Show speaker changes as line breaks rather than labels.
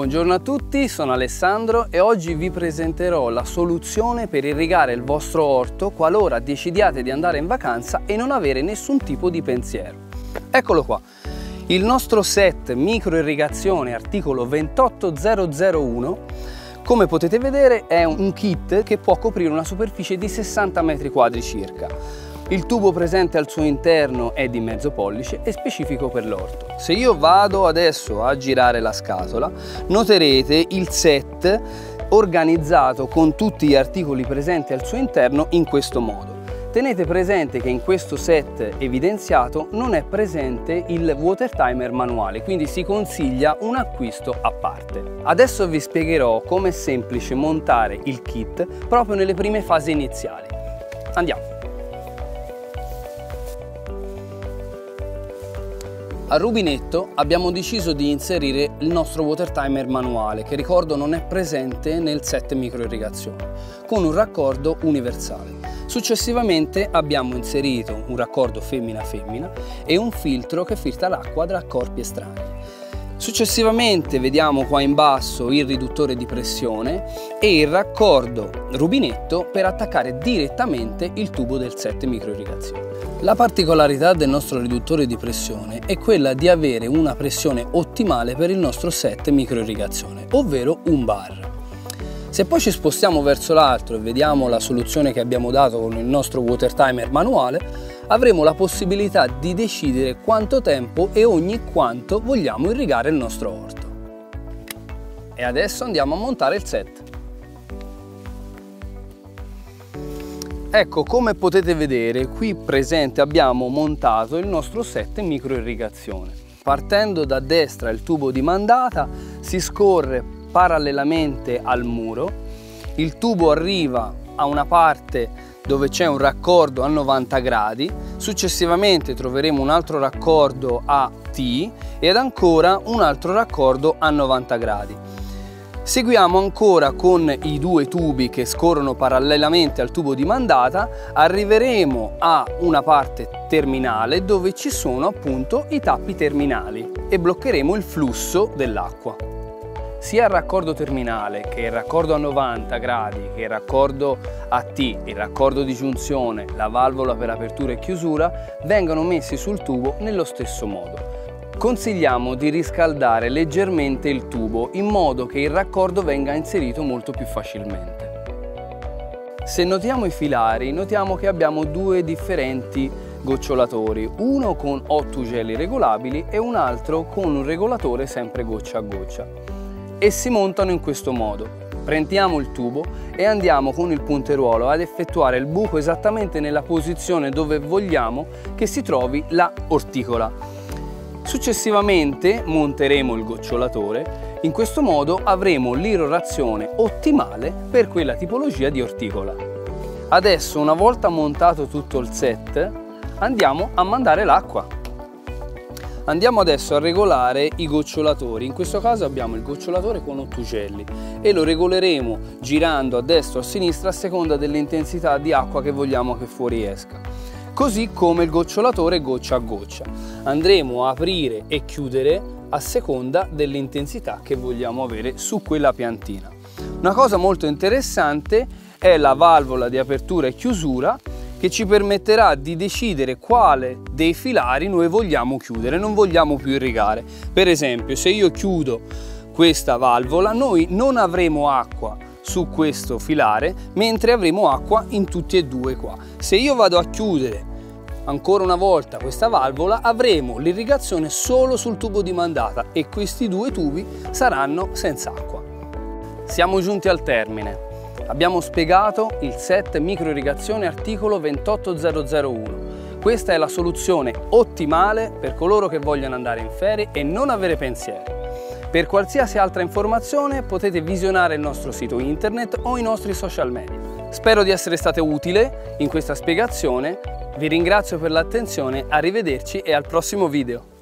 Buongiorno a tutti, sono Alessandro e oggi vi presenterò la soluzione per irrigare il vostro orto qualora decidiate di andare in vacanza e non avere nessun tipo di pensiero. Eccolo qua, il nostro set micro irrigazione articolo 28001. Come potete vedere è un kit che può coprire una superficie di 60 metri quadri circa. Il tubo presente al suo interno è di mezzo pollice e specifico per l'orto. Se io vado adesso a girare la scatola, noterete il set organizzato con tutti gli articoli presenti al suo interno in questo modo. Tenete presente che in questo set evidenziato non è presente il water timer manuale, quindi si consiglia un acquisto a parte. Adesso vi spiegherò come è semplice montare il kit proprio nelle prime fasi iniziali. Andiamo! Al rubinetto abbiamo deciso di inserire il nostro water timer manuale, che ricordo non è presente nel set micro irrigazione, con un raccordo universale. Successivamente abbiamo inserito un raccordo femmina-femmina e un filtro che filtra l'acqua da corpi estranei. Successivamente vediamo qua in basso il riduttore di pressione e il raccordo rubinetto per attaccare direttamente il tubo del set micro irrigazione. La particolarità del nostro riduttore di pressione è quella di avere una pressione ottimale per il nostro set micro irrigazione, ovvero un bar. Se poi ci spostiamo verso l'altro e vediamo la soluzione che abbiamo dato con il nostro water timer manuale, avremo la possibilità di decidere quanto tempo e ogni quanto vogliamo irrigare il nostro orto. E adesso andiamo a montare il set. Ecco, come potete vedere, qui presente abbiamo montato il nostro set micro irrigazione. Partendo da destra il tubo di mandata si scorre parallelamente al muro, il tubo arriva a una parte dove c'è un raccordo a 90 gradi, successivamente troveremo un altro raccordo a T ed ancora un altro raccordo a 90 gradi. Seguiamo ancora con i due tubi che scorrono parallelamente al tubo di mandata, arriveremo a una parte terminale dove ci sono appunto i tappi terminali e bloccheremo il flusso dell'acqua. Sia il raccordo terminale che il raccordo a 90 gradi, che il raccordo a T, il raccordo di giunzione, la valvola per apertura e chiusura vengono messi sul tubo nello stesso modo. Consigliamo di riscaldare leggermente il tubo in modo che il raccordo venga inserito molto più facilmente. Se notiamo i filari, notiamo che abbiamo due differenti gocciolatori, uno con 8 ugelli regolabili e un altro con un regolatore sempre goccia a goccia. E si montano in questo modo. Prendiamo il tubo e andiamo con il punteruolo ad effettuare il buco esattamente nella posizione dove vogliamo che si trovi la orticola. Successivamente monteremo il gocciolatore, in questo modo avremo l'irrorazione ottimale per quella tipologia di orticola. Adesso, una volta montato tutto il set, andiamo a mandare l'acqua. Andiamo adesso a regolare i gocciolatori, in questo caso abbiamo il gocciolatore con 8 ugelli e lo regoleremo girando a destra o a sinistra a seconda dell'intensità di acqua che vogliamo che fuoriesca. Così come il gocciolatore goccia a goccia. Andremo a aprire e chiudere a seconda dell'intensità che vogliamo avere su quella piantina. Una cosa molto interessante è la valvola di apertura e chiusura che ci permetterà di decidere quale dei filari noi vogliamo chiudere, non vogliamo più irrigare. Per esempio, se io chiudo questa valvola, noi non avremo acqua su questo filare, mentre avremo acqua in tutti e due qua. Se io vado a chiudere ancora una volta questa valvola, avremo l'irrigazione solo sul tubo di mandata e questi due tubi saranno senza acqua. Siamo giunti al termine. Abbiamo spiegato il set micro irrigazione articolo 28001. Questa è la soluzione ottimale per coloro che vogliono andare in ferie e non avere pensieri. Per qualsiasi altra informazione potete visionare il nostro sito internet o i nostri social media. Spero di essere stato utile in questa spiegazione, vi ringrazio per l'attenzione, arrivederci e al prossimo video.